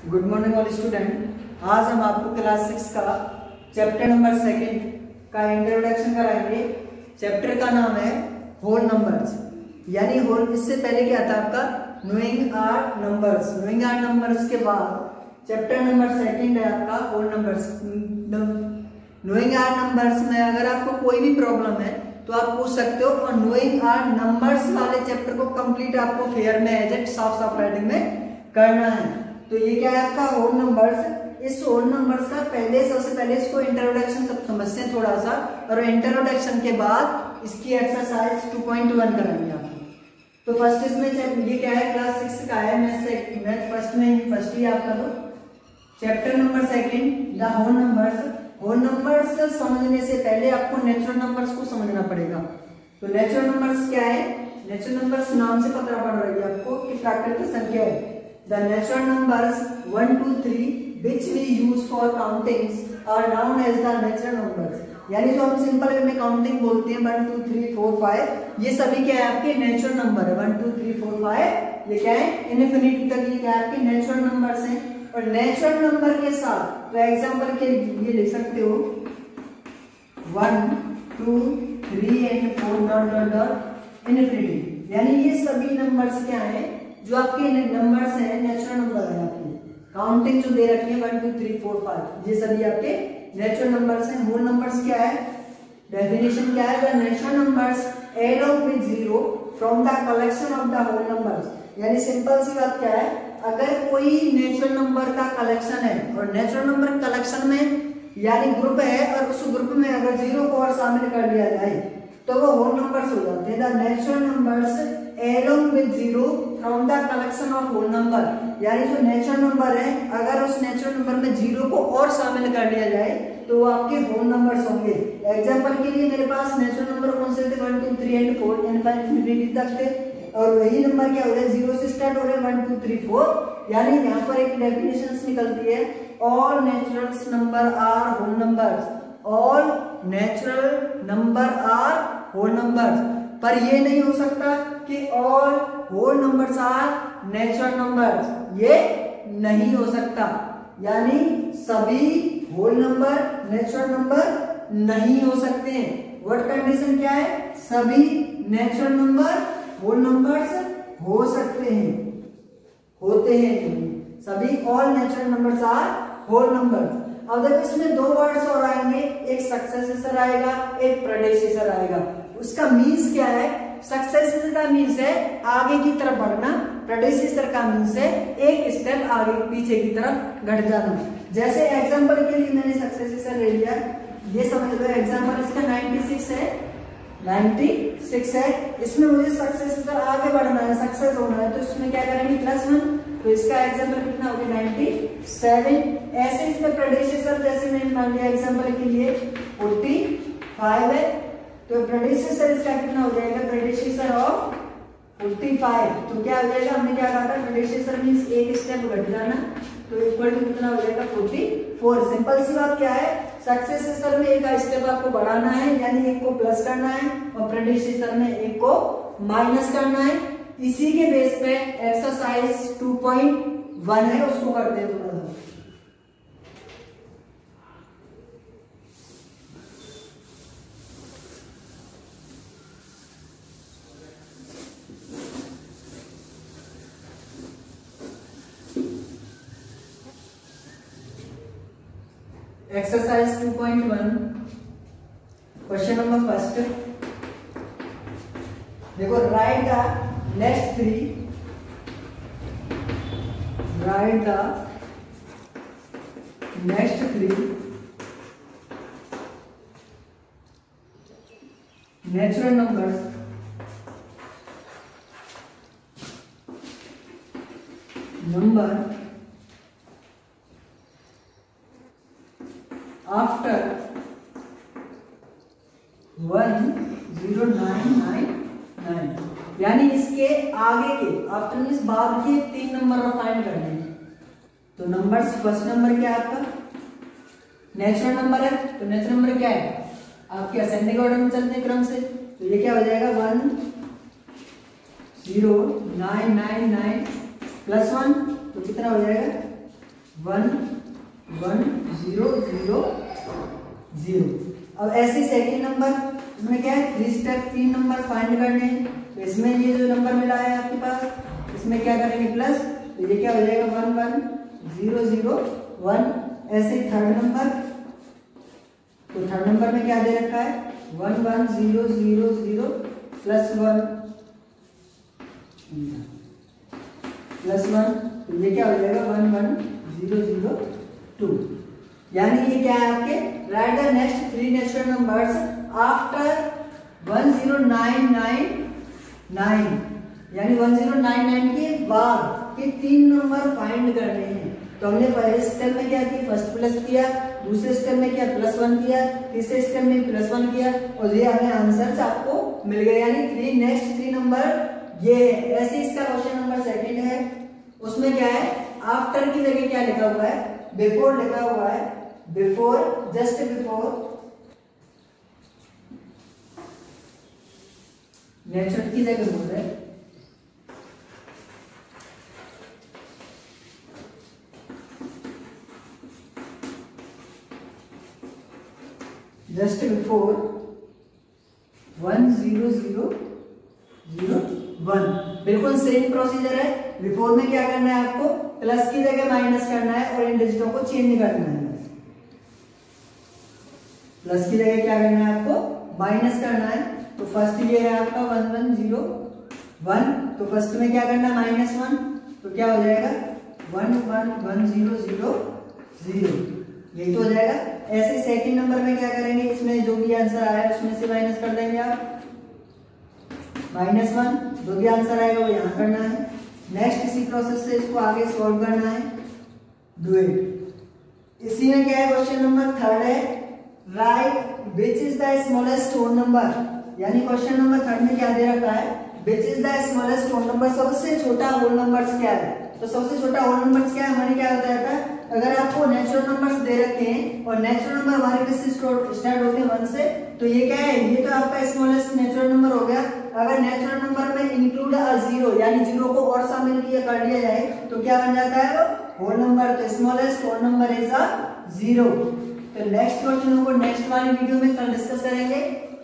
Good morning all student. आज हम आपको क्लास 6 का चैप्टर नंबर 2 का इंट्रोडक्शन कराएंगे। चैप्टर का नाम है होल नंबर्स, यानी होल। इससे पहले क्या था आपका knowing our numbers. Knowing our numbers के बाद चैप्टर नंबर 2 है आपका whole numbers. Knowing our numbers में अगर आपको कोई भी प्रॉब्लम है तो आप पूछ सकते हो, और नोइंग आर नंबर्स वाले चैप्टर को कंप्लीट आपको फेयर में एज इट साफ साफ राइटिंग में करना है। तो ये क्या है आपका होल नंबर्स। इस होल नंबर्स का सबसे पहले इसको इंट्रोडक्शन सब समझते हैं थोड़ा सा, और इंट्रोडक्शन के बाद इसकी एक्सरसाइज 2.1 कराएंगे आपको। तो फर्स्ट इसमें ये क्या है, क्लास 6 का है, मैथ फर्स्ट ही आपका। तो chapter number 2 the whole numbers. Whole numbers समझने से पहले आपको नेचुरल नंबर्स को समझना पड़ेगा। तो नेचुरल नंबर्स क्या है? नेचुरल नंबर्स नाम से पता पड़ रही है आपको कि प्राकृतिक संख्या है। The natural numbers 1, 2, 3 which we use for countings are known as the natural numbers। यानी जो हम सिंपल वे में काउंटिंग बोलते हैं 1, 2, 3, 4, 5, ये सभी क्या है आपके नेचुरल नंबर है। 1, 2, 3, 4, 5 ये क्या है इनफिनिटी तक ये क्या है आपके नेचुरल नंबर्स हैं। और नेचुरल नंबर के साथ तो एग्जांपल के लिए लिख सकते हो 1, 2, 3 and 4 इनफिनिटी। यानी ये सभी नंबर्स क्या है जो आपके नंबर्स हैं, नेचुरल नंबर है आपके। काउंटिंग जो दे रखी है 1, 2, 3, 4, 5 ये सभी आपके नेचुरल नंबर्स हैं। होल नंबर्स क्या है, डेफिनेशन क्या है? The natural numbers along with zero from the collection of the whole numbers. यानी सिंपल सी बात क्या है, अगर कोई नेचुरल नंबर का कलेक्शन है और नेचुरल नंबर कलेक्शन में यानी ग्रुप है, और उस ग्रुप में अगर जीरो को और शामिल कर लिया जाए तो वो होल नंबर्स हो जाते हैं। The natural numbers along with zero from the collection of whole number. यानी जो नेचुरल नंबर है अगर उस नेचुरल नंबर में जीरो को और शामिल कर लिया जाए तो वो आपके होल नंबर्स होंगे। एग्जांपल के लिए मेरे पास नेचुरल नंबर कौन से थे? 1, 2, 3 and 4 इनफिनिटी तक थे, और वही नंबर क्या हो रहे हैं, जीरो से स्टार्ट हो रहे हैं 1, 2, 3, 4। यानी यहाँ पर एक डेफिनेशन निकलती है, all natural number are whole numbers. All natural number are whole numbers. पर ये नहीं हो सकता कि all whole numbers are natural numbers, ये नहीं हो सकता। यानी सभी होल नंबर नेचुरल नंबर नहीं हो सकते हैं। व्हाट कंडीशन क्या है? सभी नेचुरल नंबर होल नंबर्स हो सकते हैं, होते हैं सभी। All natural numbers are whole numbers. अब देखो इसमें दो वर्ड्स और आएंगे, एक सक्सेसर आएगा, एक प्रेडेसेसर आएगा। उसका मीन्स क्या है? सक्सेसर का मीन्स है आगे की तरफ बढ़ना, प्रेडेसेसर का मीन्स है एक स्टेप आगे पीछे की तरफ घट जाना। जैसे एग्जांपल के लिए मैंने सक्सेसर ले लिया, ये समझ लो एग्जांपल इसका 96 है, 96 है। इसमें मुझे सक्सेसर आगे बढ़ना है, सक्सेस होना है, तो इसमें क्या करेंगे +1। तो इसका एग्जांपल कितना हो गया 97। ऐसे इसमें प्रेडेसेसर जैसे मैंने मान लिया एग्जांपल के लिए 45 है, तो प्रेडेसेसर इसका कितना हो जाएगा? Predecessor of 45। तो क्या हो जाएगा, हमने क्या कहा था, प्रेडेसेसर मींस एक स्टेप घट जाना, तो इक्वल टू कितना हो जाएगा 44। सिंपल सी बात क्या है, सक्सेसर में एक स्टेप आपको बढ़ाना है, यानी एक को प्लस करना है, और प्रेडेसेसर में एक को माइनस करना है। इसी के बेस पे एक्सरसाइज 2.1 है, उसको करते हैं थोड़ा सा। Exercise 2.1 question number first. देखो write the next 3 natural numbers after 10999। यानी इसके आगे के आफ्टर मींस बाद के 3 नंबर फाइंड करने हैं। तो नंबर्स, फर्स्ट नंबर क्या है आपका नेचुरल नंबर है, तो नेचुरल नंबर क्या है आपके असेंडिंग ऑर्डर में चलते क्रम से। तो ये क्या हो जाएगा 10999 +1, तो कितना हो जाएगा 1 1 0 0 0। अब ऐसे सेकंड नंबर इसमें क्या है, 3 स्टेप 3 नंबर फाइंड करने हैं। तो इसमें ये जो नंबर मिला है आपके पास, इसमें क्या करेंगे प्लस, तो ये क्या हो जाएगा 1 1 0 0 1। ऐसे ही थर्ड नंबर, तो थर्ड नंबर में क्या दे रखा है 1 1 0 0 0 प्लस 1 प्लस 1, तो ये क्या हो जाएगा 1 1 0 0 2। यानी ये क्या है आपके, write the next 3 natural numbers after 1099, यानी 1099 के बाद के 3 नंबर फाइंड करने हैं। तो हमने पहले स्टेप में क्या किया, फर्स्ट प्लस किया, दूसरे स्टेप में क्या प्लस 1 किया, तीसरे स्टेप में प्लस 1 किया, और ये हमें आंसर आपको मिल गया। यानी नेक्स्ट 3 नंबर ये है। ऐसे इसका क्वेश्चन नंबर सेकंड है, उसमें क्या है, आफ्टर की जगह क्या लिखा हुआ है, बिफोर लिखा हुआ है। बिफोर, जस्ट बिफोर, नेचुरल की जगह बोल रहे हैं, जस्ट बिफोर 1 0 0 0 1। बिल्कुल सेम प्रोसीजर है। बिफोर में क्या करना है आपको, प्लस की जगह माइनस करना है और इन डिजिटों को चेंज करना है। प्लस की जगह क्या करना है आपको, माइनस करना है। तो फर्स्ट ये है आपका 1 1 0 1, तो फर्स्ट में क्या करना है -1, तो क्या हो जाएगा 1 1 1 0 0 0, यही तो हो जाएगा। ऐसे सेकंड नंबर में क्या करेंगे, इसमें जो भी आंसर आया उसमें से माइनस कर देंगे आप, -1, जो भी आंसर आएगा वो यहाँ करना है। नेक्स्ट इसी प्रोसेस से इसको आगे सॉल्व करना है, डू इट। इसी में क्या है, क्वेश्चन नंबर थर्ड है, write which is the smallest whole number. यानी क्वेश्चन नंबर थर्ड में क्या दे रखा है, which is the smallest whole number, सबसे छोटा होल नंबर क्या है। तो सबसे छोटा होल नंबर क्या है, हमारे क्या होता है, अगर आपको नेचुरल नंबर्स दे रखे हैं और नेचुरल नंबर हमारे किससे स्टार्ट होते हैं 1 से, तो ये क्या है, ये तो आपका स्मॉलेस्ट नेचुरल नंबर हो गया। अगर नेचुरल नंबर में इंक्लूड अ 0, यानी 0 को और शामिल किया कर लिया जाए तो क्या बन जाता है वो होल नंबर। तो स्मॉलेस्ट होल नंबर इज 0। तो नेक्स्ट क्वेश्चन को नेक्स्ट वाली वीडियो में कल डिस्कस करेंगे।